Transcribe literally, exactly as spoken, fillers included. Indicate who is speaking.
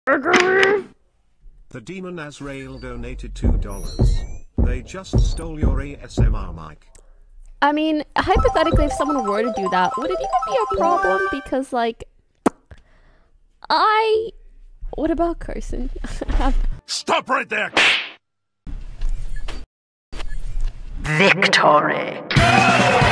Speaker 1: The Demon Azrael donated two dollars. They just stole your A S M R mic.
Speaker 2: I mean, hypothetically, if someone were to do that, would it even be a problem? Because, like, I... What about Carson?
Speaker 3: Stop right there!
Speaker 4: Victory!